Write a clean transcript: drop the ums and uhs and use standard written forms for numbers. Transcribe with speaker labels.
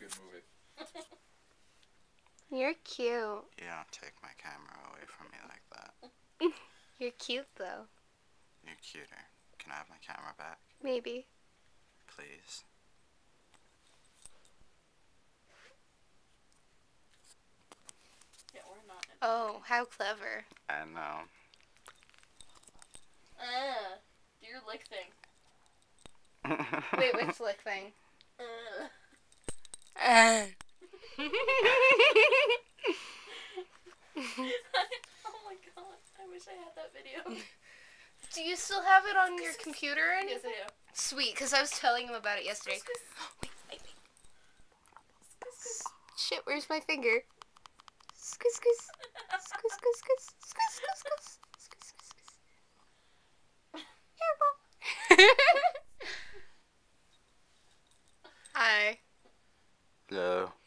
Speaker 1: good movie.
Speaker 2: You're cute.
Speaker 3: You don't take my camera away from me like that.
Speaker 2: You're cute, though.
Speaker 3: You're cuter. Can I have my camera back?
Speaker 2: Maybe.
Speaker 3: Please.
Speaker 4: Yeah, we're not.
Speaker 2: Oh, how clever.
Speaker 3: I know.
Speaker 4: Do your lick thing.
Speaker 2: Wait, which lick thing?
Speaker 4: Oh my god, I wish I had that video.
Speaker 2: Do you still have it on your computer or anything?
Speaker 4: Yes, I do.
Speaker 2: Sweet, because I was telling him about it yesterday. Wait. Shit, where's my finger? Squish, squish. Squish, squish, squish. Squish, squish, squish. Squish, squish, squish. Hi.
Speaker 3: Hello.